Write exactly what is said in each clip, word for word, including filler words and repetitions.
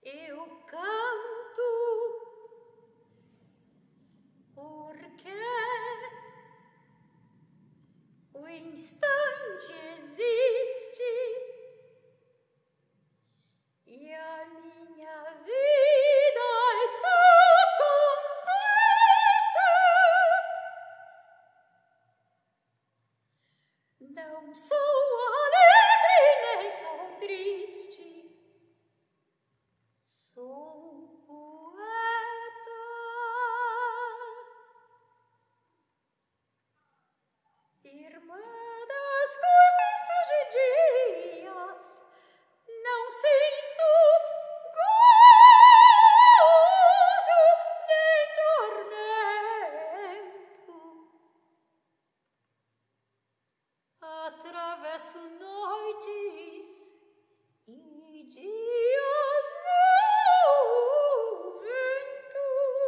Eu canto porque o instante existe e a minha vida está completa. Não sou alegre nem sou triste, sou poeta. Irmã das coisas fugidias, não sinto gozo nem tormento. Atravesso noites e dias no vento.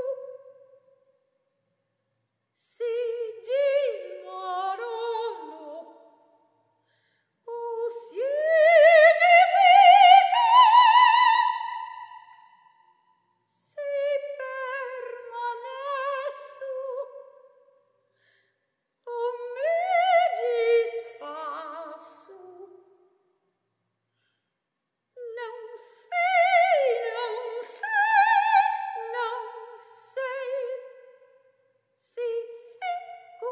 Se desmorono ou se edifica, se permaneço ou me desfaço. Não sei, não sei, não sei se fico,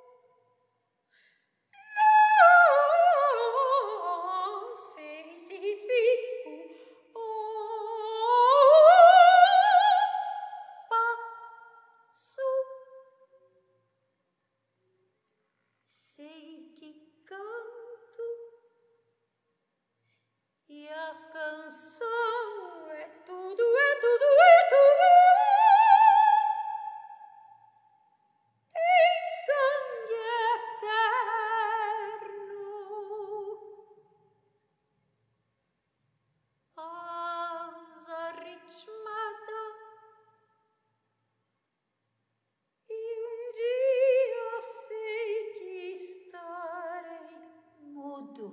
não sei se fico ou passo. Sei que canto e a canção é tudo, é tudo, é tudo. Tem sangue eterno. Asa ritmada e um dia sei que estarei mudo.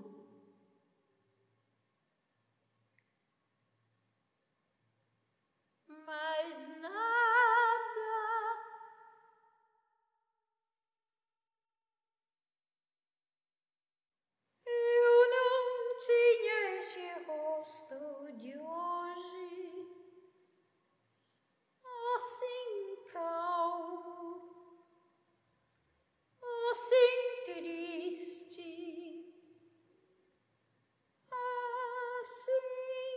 Mas nada. Eu não tinha este rosto de hoje, assim calmo, assim triste, assim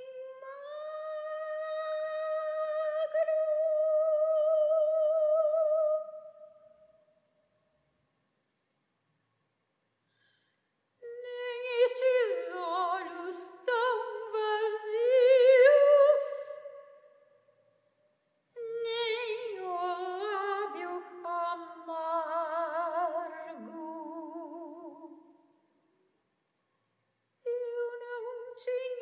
magro. Nem estes olhos tão vazios, nem o lábio amargo. Eu não tinha